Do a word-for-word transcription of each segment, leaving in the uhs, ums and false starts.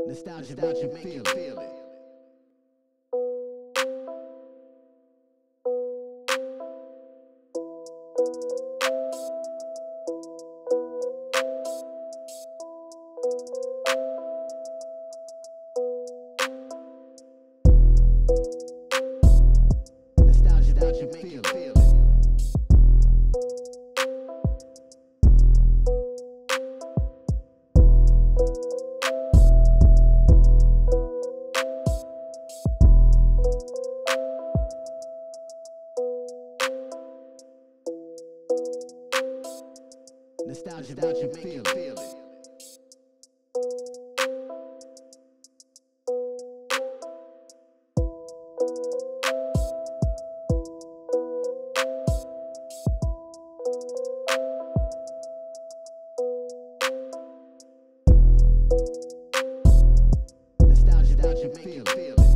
Nostalgia, nostalgia, make you feel it. Nostalgia, nostalgia, make you feel it. Nostalgia, nostalgia, make you feel it. Nostalgia, nostalgia, make you feel it.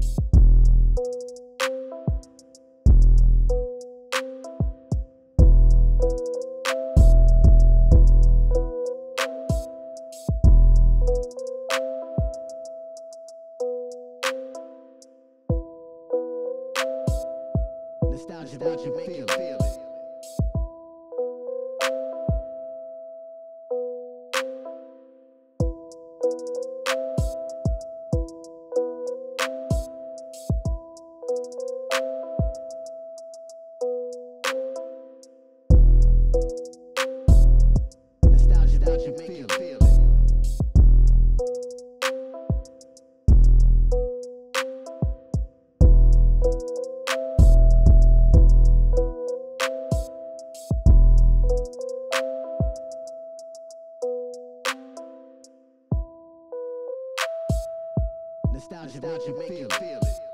Nostalgia, nostalgia, make you feel it. Nostalgia, nostalgia, make you feel it. Nostalgia, nostalgia, make you feel it.